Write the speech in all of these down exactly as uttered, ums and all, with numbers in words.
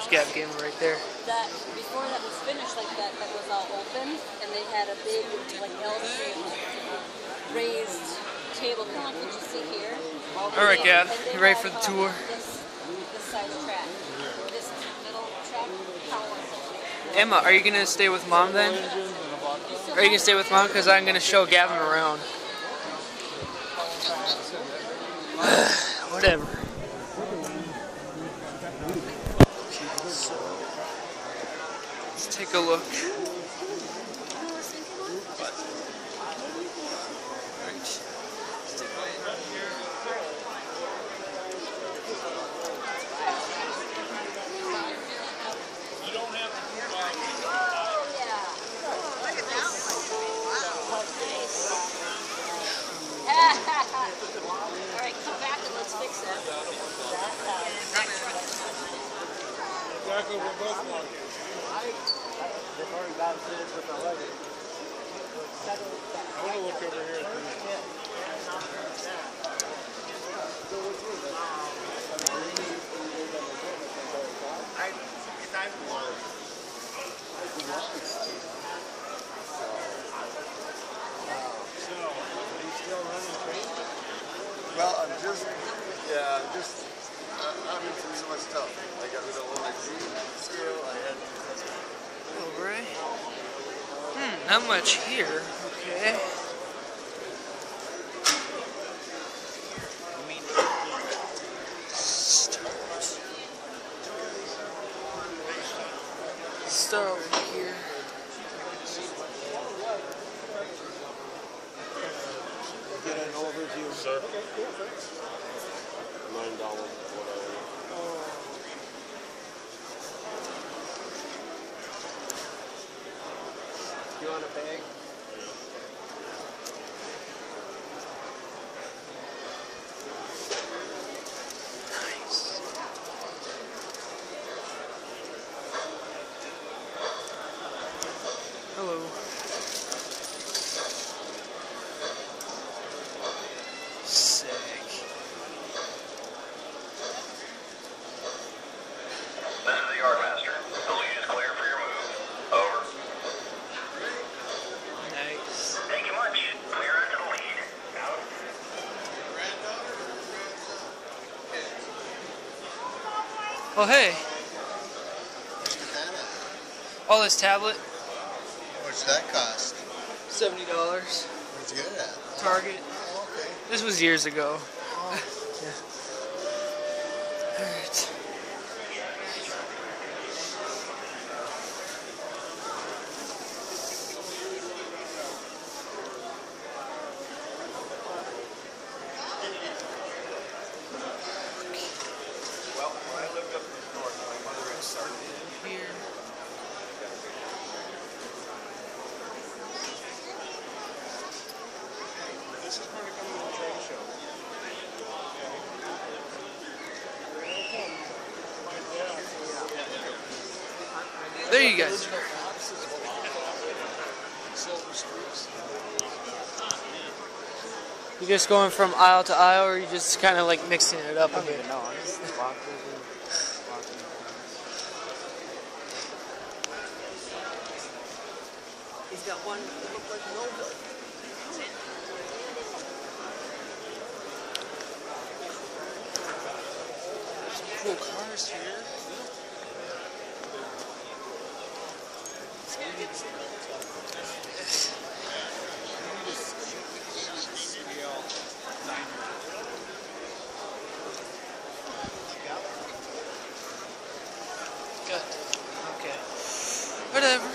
Gap Gamer right there. That before that was finished like that, that was all open, and they had a big like L-shaped uh, raised table, kind of like what you see here. All right, Gab, you ready for the tour? This, this side track, this middle track, power. Emma, are you gonna stay with Mom then? Are you gonna stay with Mom? Because I'm gonna show Gavin around. Whatever. So, let's take a look. Alright, come back and let's fix it. Exactly, we're both walking. They've already got it with the leg. I want to look over here at the Well, I'm just, yeah, I'm just, uh, I'm into so much stuff. I got rid of all my Z scale, I had... Oh, right. Hmm, not much here. Okay. Start over here. Get an overview. Sir. Nine dollars, whatever. You want a bag? Nice. Hello. Sick. This is the Yard Master. The lead is clear for your move. Over. Nice. Thank you much. Clear into the lead. Out. Oh, hey. Oh, this tablet? What's that cost? seventy dollars. What's it good at? Target. Oh, okay. This was years ago. Oh. Yeah. Alright. Well, when I lived up in the north, my mother had started in Here. This is where to come to the trade show. There you guys. You just going from aisle to aisle, or you just kind of like mixing it up a bit? No, I'm just walking. Walking. He's got one that looks like an oval. Cool cars here. Good. Okay. Whatever.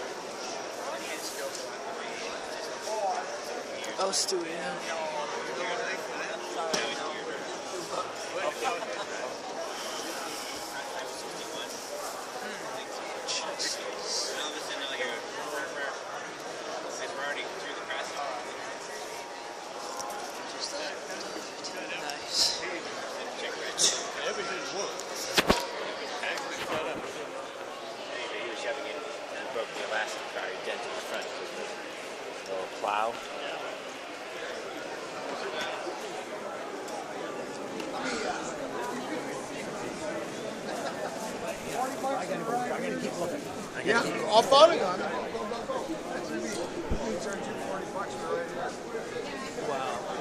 Oh, Stewie. Nice. Everything's worked. Anyway, he was shoving it and it broke the elastic car. He dented the front with the little plow. Yeah, all voting on it. Go, go, go, go. That's easy. They charge you forty bucks for right here.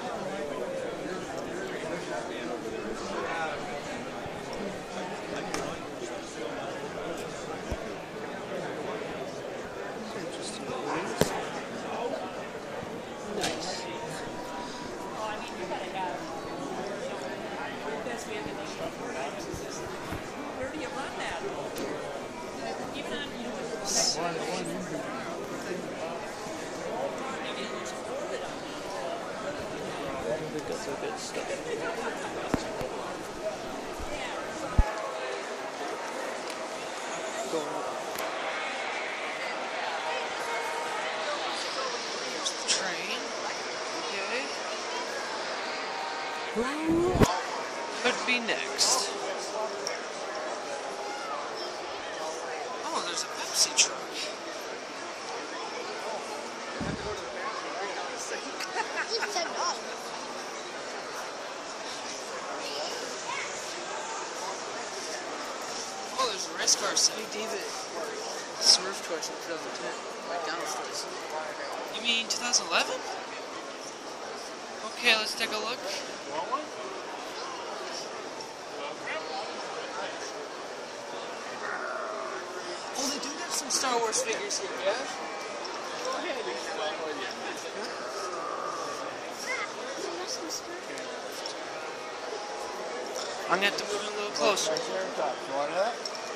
Nice. Where do you run that? Even on, you know, Here's the train. Okay. Who could be next? Oh, there's a Pepsi truck. Oh, there's a race car. Sammy David Smurf toys in twenty ten. McDonald's toys. You mean twenty eleven? Okay, let's take a look. Oh, they do have some Star Wars figures here, yeah? I'm gonna have to move in a little closer. You want that?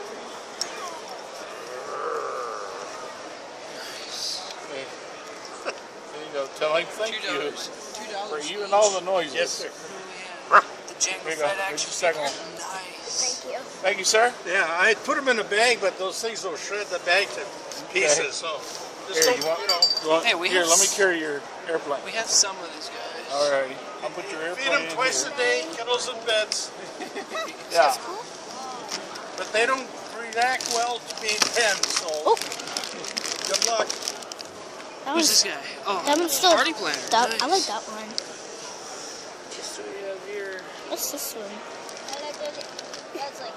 There you go. Tell him thank Two you dollars. Two dollars. for you and all the noises. Yes, sir. The Jango There you go. Fett Here's action the second figure. one. Nice. Thank you. Thank you, sir. Yeah, I put them in a bag, but those things will shred the bag to pieces. So just Here, don't, you want, you know, you want, Hey, we here, have let me s- carry your airplane. We have some of these guys. Alrighty. I'll put your airplane feed them in twice here. a day, kennels and beds, Yeah. but they don't react well to being pens. So Oh, good luck. that Who's one's, this guy? Oh, that one's still. Party Planner. That, Nice. I like that one. So we have here. What's this one? That's like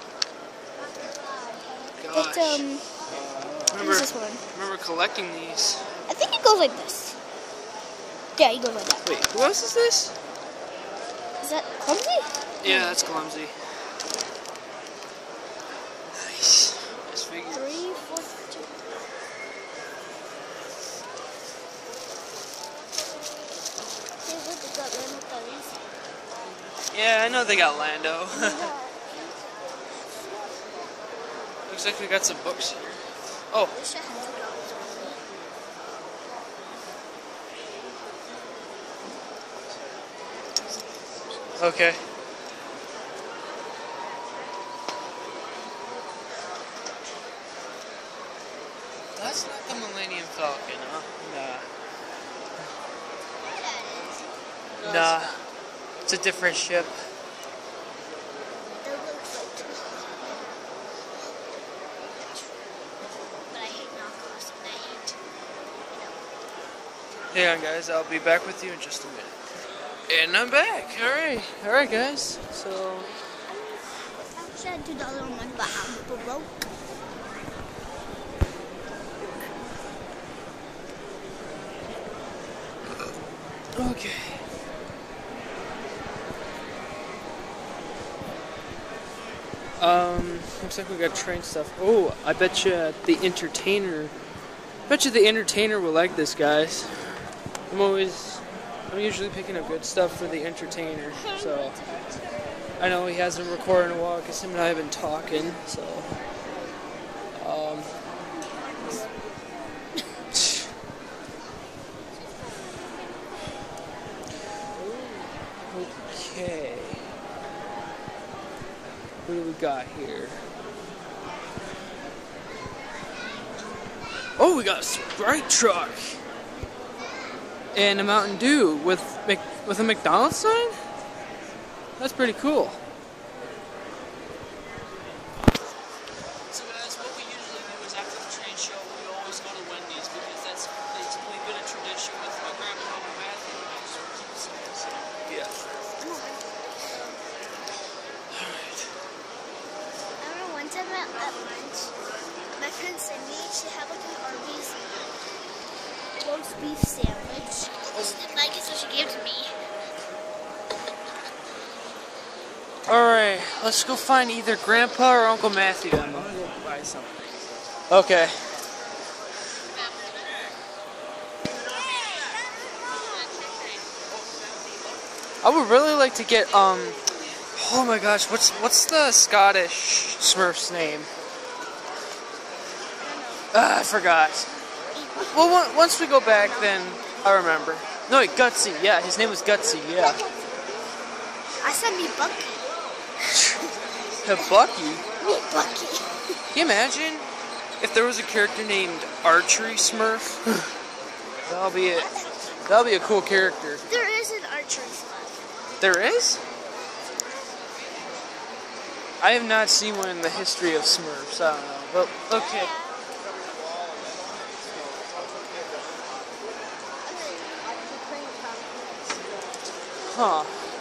Gosh. It's um. What remember, is this one? remember collecting these. I think it goes like this. Yeah, it goes like that. Wait, who else is this? Is that clumsy? Yeah, that's clumsy. Nice. Nice figure. Three, four, two. Hey, look, they got Lando Calrissian. Yeah, I know they got Lando. Looks like we got some books here. Oh, wish I had two dollars on me. okay. That's not the Millennium Falcon, huh? Nah. Nah. It's a different ship. That looks like two dollars. But I hate knockoffs and I hate, you know. Hang on, guys. I'll be back with you in just a minute. And I'm back. All right. All right, guys. So, I wish I had two dollars on me, but I'm broke. okay. Um, looks like we got train stuff. Oh, I bet you the entertainer. Bet you the entertainer will like this, guys. I'm always, I'm usually picking up good stuff for the entertainer. So, I know he hasn't recorded in a while because him and I have been talking. So, um. Okay. What do we got here? Oh, we got a Sprite truck and a Mountain Dew with Mc, with a McDonald's sign. That's pretty cool. So guys, what we usually do is after the train show, we always go to Wendy's because that's basically been a tradition with my grandpa and Matthew. Yeah. I remember one time I at, at lunch, my friend Cindy, she had like an Arby's roast beef sandwich. She didn't like it, so she gave it to me. Alright, let's go find either Grandpa or Uncle Matthew. I'm gonna go buy something. Okay. I would really like to get, um, oh my gosh, what's what's the Scottish Smurf's name? Ah, I forgot. Well, on- once we go back, then I remember. No, wait, Gutsy. Yeah, his name was Gutsy. Yeah. I said me Bucky. The Bucky. Me Bucky. Can you imagine if there was a character named Archery Smurf? That'll be it. That'll be a cool character. There is an archery Smurf. There is? I have not seen one in the history of Smurfs. I don't know. But okay. Huh.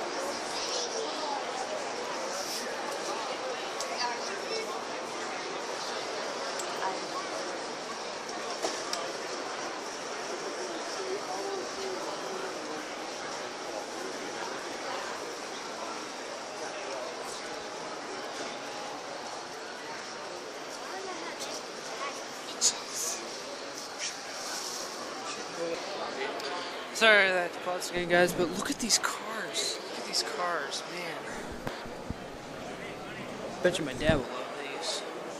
Sorry that pause again, guys, but look at these cars. Look at these cars, man. Bet you my dad will love these.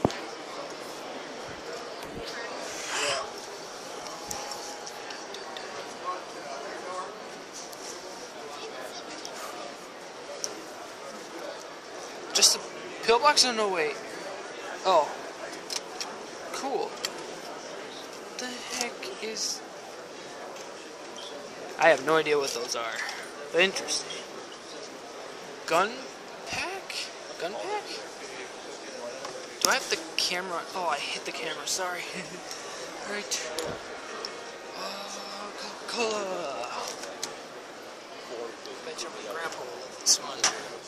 Just a pillbox? Oh, no, wait. Oh. Cool. What the heck is... I have no idea what those are. But interesting. Gun pack? Gun pack? Do I have the camera? Oh, I hit the camera. Sorry. Right. Oh, Coca-Cola. Bet you my grandpa will love this one.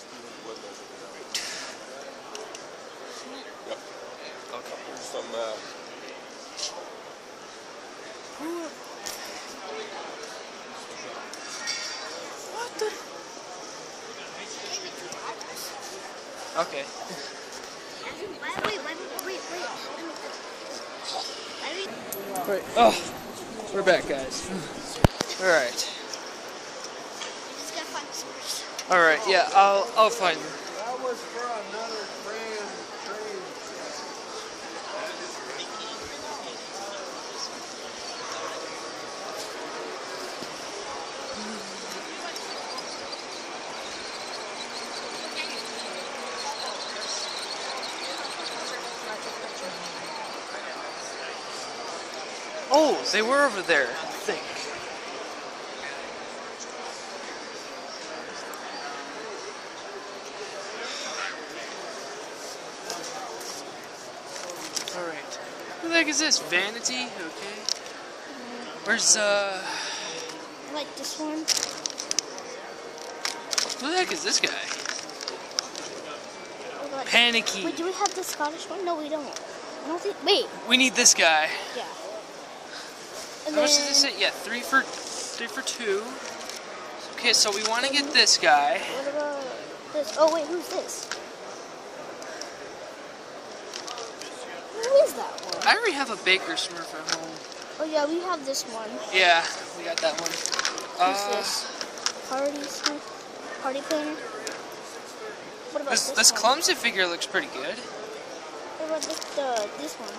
Okay. Some, uh... What the? Okay. Wait, wait, wait, wait, wait. Wait. Oh, we're back, guys. All right. Just gotta find the source. All right. Yeah, I'll I'll find them. That was for another brand train. Oh, they were over there, I think. Alright. Who the heck is this? Vanity? Okay. Where's, uh... Like this one. Who the heck is this guy? Oh, God. Panicky. Wait, do we have the Scottish one? No, we don't. I don't think. Wait. We need this guy. Yeah. And How much then, does this say? Yeah, three for three for two. Okay, so we want to get this guy. What about this? Oh wait, who's this? Who is that one? I already have a Baker Smurf at home. Oh yeah, we have this one. Yeah, we got that one. Who's Uh, this? Party Smith? Party planner? What about this this, this one? clumsy figure looks pretty good. What about this, the, this one?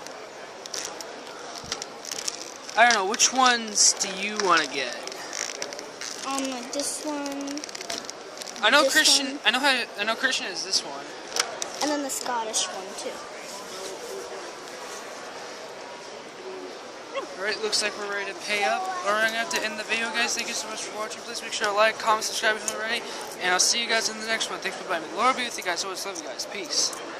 I don't know, which ones do you want to get? Um, this one. I know this Christian. one, I know how. I know Christian is this one. And then the Scottish one too. Alright, looks like we're ready to pay up. Or I'm gonna have to end the video, guys. Thank you so much for watching. Please make sure to like, comment, subscribe if you're not already. And I'll see you guys in the next one. Thanks for buying me. The Lord be with you guys. Always love you guys. Peace.